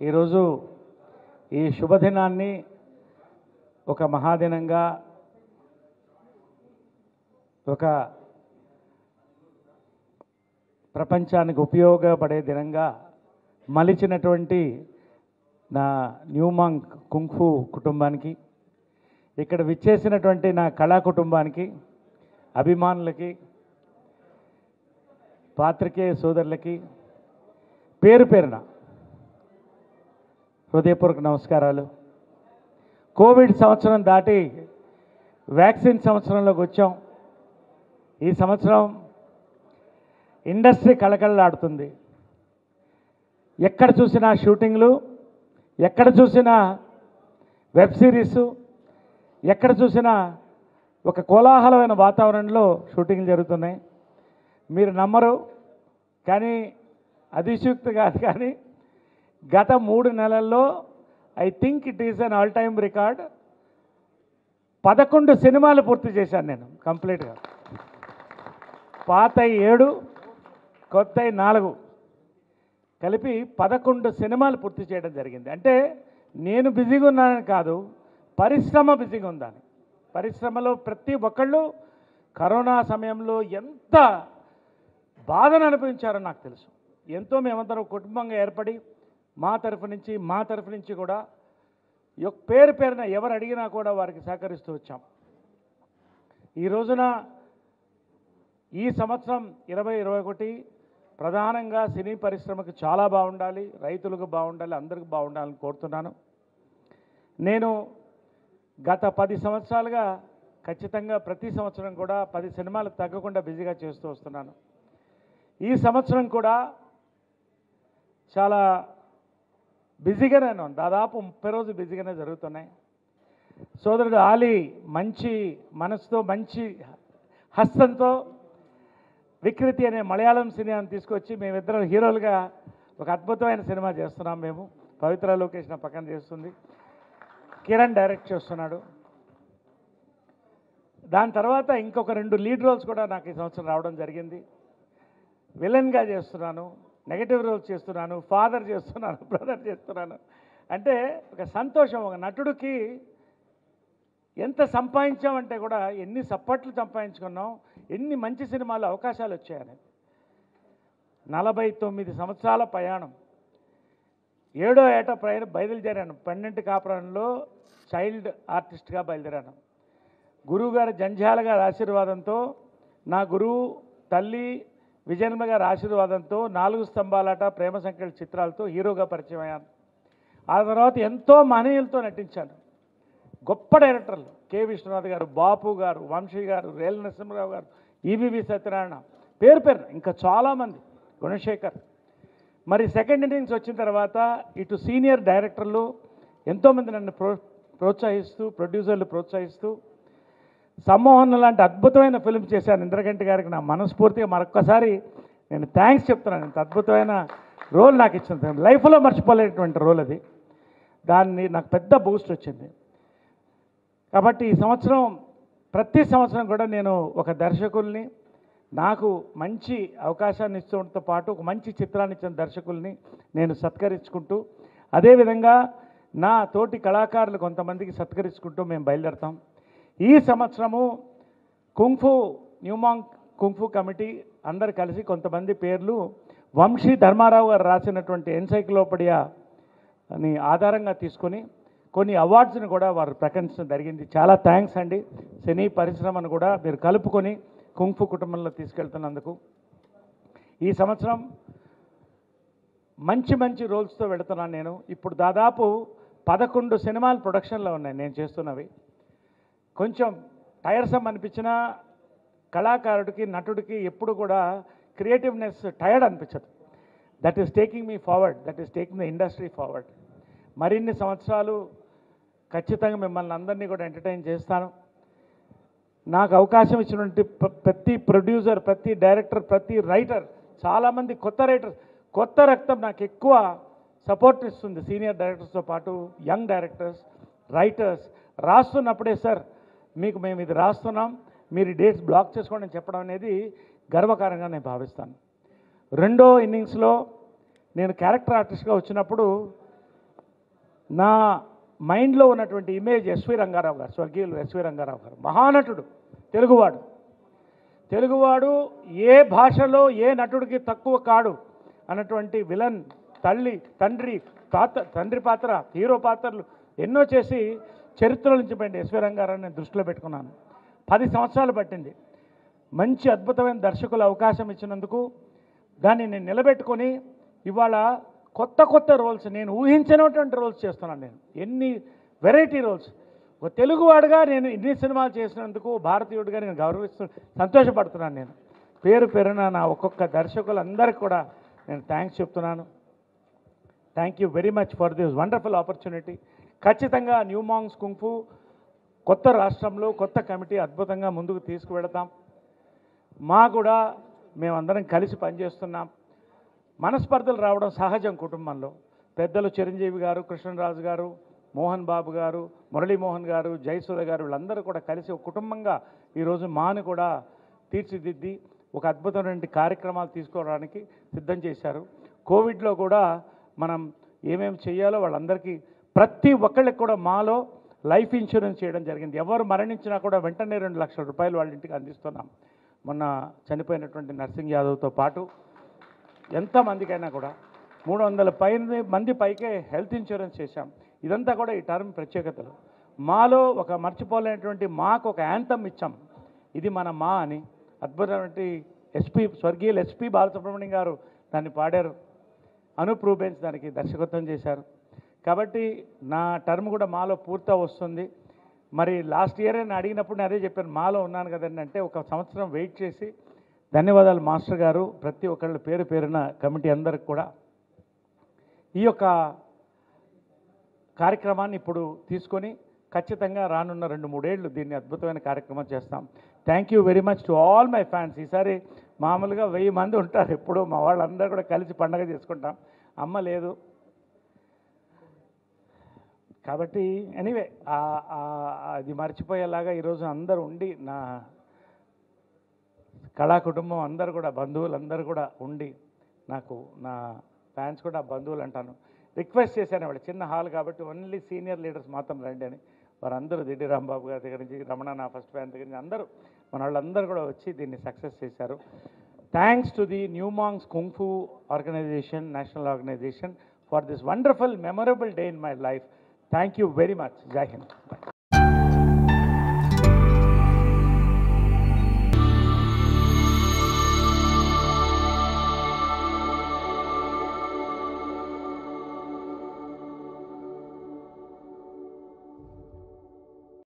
ఈరోజు ఈ శుభదినాన్ని ఒక మహాదినంగా, ఒక ప్రపంచానికి ఉపయోగపడే దినంగా మలిచినటువంటి నా న్యూమాంగ్ కుంగ్ఫు కుటుంబానికి, ఇక్కడ విచ్చేసినటువంటి నా కళా కుటుంబానికి, అభిమానులకి, పాత్రికేయ సోదరులకి పేరు పేరున హృదయపూర్వక నమస్కారాలు. కోవిడ్ సంవత్సరం దాటి వ్యాక్సిన్ సంవత్సరంలోకి వచ్చాం. ఈ సంవత్సరం ఇండస్ట్రీ కళకళలాడుతుంది. ఎక్కడ చూసినా షూటింగ్లు, ఎక్కడ చూసినా వెబ్ సిరీసు, ఎక్కడ చూసినా ఒక కోలాహలమైన వాతావరణంలో షూటింగ్లు జరుగుతున్నాయి. మీరు నమ్మరు, కానీ అతిశయోక్తి కాదు, కానీ గత 3 నెలల్లో I think it is an all time record. 11 సినిమాలు పూర్తి చేశాను నేను కంప్లీట్గా. పాత 7, కొత్త 4 కలిపి 11 సినిమాలు పూర్తి చేయడం జరిగింది. అంటే నేను బిజీగా ఉన్నానని కాదు, పరిశ్రమ బిజీగా ఉందని. పరిశ్రమలో ప్రతి ఒక్కళ్ళు కరోనా సమయంలో ఎంత బాధను అనుభవించారో నాకు తెలుసు. ఎంతో మేమందరం కుటుంబంగా ఏర్పడి మా తరఫు నుంచి కూడా పేరు పేరున ఎవరు అడిగినా కూడా వారికి సహకరిస్తూ వచ్చాం. ఈ రోజున ఈ సంవత్సరం 2021 ప్రధానంగా సినీ పరిశ్రమకు చాలా బాగుండాలి, రైతులకు బాగుండాలి, అందరికీ బాగుండాలని కోరుతున్నాను. నేను గత 10 సంవత్సరాలుగా ఖచ్చితంగా ప్రతి సంవత్సరం కూడా 10 సినిమాలు తగ్గకుండా బిజీగా చేస్తూ వస్తున్నాను. ఈ సంవత్సరం కూడా చాలా బిజీగానే ఉన్నాను. దాదాపు 30 రోజులు బిజీగానే జరుగుతున్నాయి. సోదరుడు ఆలీ మంచి మనసుతో, మంచి హస్తంతో వికృతి అనే మలయాళం సినిమాను తీసుకొచ్చి మేమిద్దరం హీరోలుగా ఒక అద్భుతమైన సినిమా చేస్తున్నాం. మేము పవిత్ర లోకేష్ నా పక్కన చేస్తుంది, కిరణ్ డైరెక్ట్ చేస్తున్నాడు. దాని తర్వాత ఇంకొక 2 లీడ్ రోల్స్ కూడా నాకు ఈ సంవత్సరం రావడం జరిగింది. విలన్గా చేస్తున్నాను, నెగటివ్ రోల్స్ చేస్తున్నాను, ఫాదర్ చేస్తున్నాను, బ్రదర్ చేస్తున్నాను. అంటే ఒక సంతోషం. ఒక నటుడికి ఎంత సంపాదించామంటే కూడా ఎన్ని సప్పట్లు సంపాదించుకున్నాం, ఎన్ని మంచి సినిమాలు అవకాశాలు వచ్చాయని. 49 సంవత్సరాల ప్రయాణం, 7వ ఏట బయలుదేరాను. 12 కాపురంలో చైల్డ్ ఆర్టిస్ట్గా బయలుదేరాను. గురువు గారు జంధ్యాల గారి ఆశీర్వాదంతో, నా గురువు తల్లి విజయన్మ గారి ఆశీర్వాదంతో 4 స్తంభాలాట, ప్రేమ సంఖ్యల చిత్రాలతో హీరోగా పరిచయం అయ్యాను. ఆ తర్వాత ఎంతో మహనీయులతో నటించాను. గొప్ప డైరెక్టర్లు కె విశ్వనాథ్ గారు, బాపు గారు, వంశీ గారు, రేల నరసింహరావు గారు, ఈవివి సత్యనారాయణ, పేరు పేరు ఇంకా చాలామంది, గుణశేఖర్. మరి సెకండ్ ఇన్నింగ్స్ వచ్చిన తర్వాత ఇటు సీనియర్ డైరెక్టర్లు ఎంతోమంది నన్ను ప్రోత్సహిస్తూ, ప్రొడ్యూసర్లు ప్రోత్సహిస్తూ సమ్మోహన్ లాంటి అద్భుతమైన ఫిల్మ్ చేశాను. ఇంద్రగంటి గారికి నా మనస్ఫూర్తిగా మరొక్కసారి నేను థ్యాంక్స్ చెప్తున్నాను. ఇంత అద్భుతమైన రోల్ నాకు ఇచ్చింది, లైఫ్లో మర్చిపోలేటువంటి రోల్ అది. దాన్ని నాకు పెద్ద బూస్ట్ వచ్చింది. కాబట్టి ఈ సంవత్సరం, ప్రతి సంవత్సరం కూడా నేను ఒక దర్శకుల్ని, నాకు మంచి అవకాశాన్ని ఇచ్చడంతో పాటు ఒక మంచి చిత్రాన్ని ఇచ్చిన దర్శకుల్ని నేను సత్కరించుకుంటూ, అదేవిధంగా నా తోటి కళాకారులు కొంతమందికి సత్కరించుకుంటూ మేము బయలుదేరుతాం. ఈ సంవత్సరము న్యూమాంగ్ కుంగ్ఫు కమిటీ అందరు కలిసి కొంతమంది పేర్లు వంశీ ధర్మారావు గారు రాసినటువంటి ఎన్సైక్లోపీడియా అని ఆధారంగా తీసుకొని కొన్ని అవార్డ్స్ని కూడా వారు ప్రకటించడం జరిగింది. చాలా థ్యాంక్స్ అండి. సినీ పరిశ్రమను కూడా మీరు కలుపుకొని కుంగ్ఫు కుటుంబంలో తీసుకెళ్తున్నందుకు. ఈ సంవత్సరం మంచి మంచి రోల్స్తో వెళుతున్నాను నేను. ఇప్పుడు దాదాపు 11 సినిమాలు ప్రొడక్షన్లో ఉన్నాయి నేను చేస్తున్నవి. కొంచెం టైర్సమ్ అనిపించినా కళాకారుడికి, నటుడికి ఎప్పుడు కూడా క్రియేటివ్నెస్ టైర్డ్ అనిపించదు. That is taking me forward, that is taking the industry forward. మరిన్ని సంవత్సరాలు ఖచ్చితంగా మిమ్మల్ని అందరినీ కూడా ఎంటర్టైన్ చేస్తాను. నాకు అవకాశం ఇచ్చినటువంటి ప్రతి ప్రొడ్యూసర్, ప్రతి డైరెక్టర్, ప్రతి రైటర్, చాలామంది కొత్త రైటర్స్, కొత్త రక్తం నాకు ఎక్కువ సపోర్ట్ ఇస్తుంది. సీనియర్ డైరెక్టర్స్తో పాటు యంగ్ డైరెక్టర్స్, రైటర్స్ రాస్తున్నప్పుడే సార్ మీకు మేము ఇది రాస్తున్నాం, మీరు డేట్స్ బ్లాక్ చేసుకోండి అని చెప్పడం అనేది గర్వకారంగా నేను భావిస్తాను. రెండో ఇన్నింగ్స్లో నేను క్యారెక్టర్ ఆర్టిస్ట్గా వచ్చినప్పుడు నా మైండ్లో ఉన్నటువంటి ఇమేజ్ ఎస్వి రంగారావు గారు, స్వర్గీయులు ఎస్వి రంగారావు గారు, మహానటుడు, తెలుగువాడు ఏ భాషలో ఏ నటుడికి తక్కువ కాడు అన్నటువంటి విలన్, తండ్రి పాత్ర, హీరో పాత్రలు ఎన్నో చేసి చరిత్రలో నుంచి పోయింది ఎస్వి రంగారావుని నేను దృష్టిలో పెట్టుకున్నాను. 10 సంవత్సరాలు పట్టింది. మంచి అద్భుతమైన దర్శకులు అవకాశం ఇచ్చినందుకు దాన్ని నేను నిలబెట్టుకొని ఇవాళ కొత్త రోల్స్, నేను ఊహించినటువంటి రోల్స్ చేస్తున్నాను. నేను ఎన్ని వెరైటీ రోల్స్, ఒక తెలుగువాడుగా నేను ఇన్ని సినిమాలు చేసినందుకు భారతీయుడిగా నేను సంతోషపడుతున్నాను. నేను పేరున నా ఒక్కొక్క దర్శకులందరికీ కూడా నేను థ్యాంక్స్ చెప్తున్నాను. Thank you very much for this wonderful opportunity. ఖచ్చితంగా న్యూ మాంగ్స్ కుంగ్ఫు కొత్త రాష్ట్రంలో కొత్త కమిటీ అద్భుతంగా ముందుకు తీసుకువెళతాం. కూడా మేమందరం కలిసి పనిచేస్తున్నాం. మనస్పర్ధలు రావడం సహజం కుటుంబంలో. పెద్దలు చిరంజీవి గారు, కృష్ణరాజు గారు, మోహన్ బాబు గారు, మురళీమోహన్ గారు, జయసూర్య గారు వీళ్ళందరూ కూడా కలిసి ఒక కుటుంబంగా ఈరోజు మాను కూడా తీర్చిదిద్ది ఒక అద్భుతమైన కార్యక్రమాలు తీసుకోవడానికి సిద్ధం చేశారు. కోవిడ్లో కూడా మనం ఏమేమి చేయాలో వాళ్ళందరికీ ప్రతి ఒక్కళ్ళకి కూడా మాలో లైఫ్ ఇన్సూరెన్స్ చేయడం జరిగింది. ఎవరు మరణించినా కూడా వెంటనే 2 లక్షల రూపాయలు వాళ్ళ ఇంటికి అందిస్తున్నాం. మొన్న చనిపోయినటువంటి నర్సింగ్ యాదవ్తో పాటు ఎంతమందికైనా కూడా 300 మంది పైకే హెల్త్ ఇన్సూరెన్స్ చేశాం. ఇదంతా కూడా ఈ టర్మ్ ప్రత్యేకతలు. మాలో ఒక మర్చిపోలేనటువంటి మాకు ఒక యాంథమ్ ఇచ్చాం, ఇది మన మా అని. అద్భుతమైన స్వర్గీయులు ఎస్పి బాలసుబ్రహ్మణ్యం గారు దాన్ని పాడారు. అనూప్ రూబెన్స్ దానికి దర్శకత్వం చేశారు. కాబట్టి నా టర్మ్ కూడా మాలో పూర్తి వస్తుంది. మరి లాస్ట్ ఇయర్ నేను అడిగినప్పుడు నేను అదే చెప్పాను, మాలో ఉన్నాను కదండి అంటే, ఒక సంవత్సరం వెయిట్ చేసి ధన్యవాదాలు మాస్టర్ గారు, ప్రతి ఒక్కళ్ళ పేరున కమిటీ అందరికి కూడా ఈ యొక్క కార్యక్రమాన్ని ఇప్పుడు తీసుకొని ఖచ్చితంగా రానున్న 2-3 ఏళ్ళు దీన్ని అద్భుతమైన కార్యక్రమం చేస్తాం. Thank you very much to all my fans. ఈసారి మామూలుగా 1000 మంది ఉంటారు ఎప్పుడు, మా వాళ్ళందరూ కూడా కలిసి పండగ చేసుకుంటాం. అమ్మ లేదు కాబట్టి ఎనీవే అది మర్చిపోయేలాగా ఈరోజు అందరూ ఉండి, నా కళా కుటుంబం అందరూ కూడా, బంధువులందరూ కూడా ఉండి, నాకు నా ఫ్యాన్స్ కూడా బంధువులు అంటాను, రిక్వెస్ట్ చేశాను. వాడు చిన్న హాల్ కాబట్టి ఓన్లీ సీనియర్ లీడర్స్ మాత్రం రండి అని. వారందరూ దిడ్డి రాంబాబు గారి దగ్గర నుంచి, రమణ నా ఫస్ట్ ఫ్యాన్ దగ్గర నుంచి అందరూ మన వాళ్ళందరూ కూడా వచ్చి దీన్ని సక్సెస్ చేశారు. Thanks to the new monks kung fu organisation, national organisation, for this wonderful memorable day in my life. Thank you very much. Jai Hind.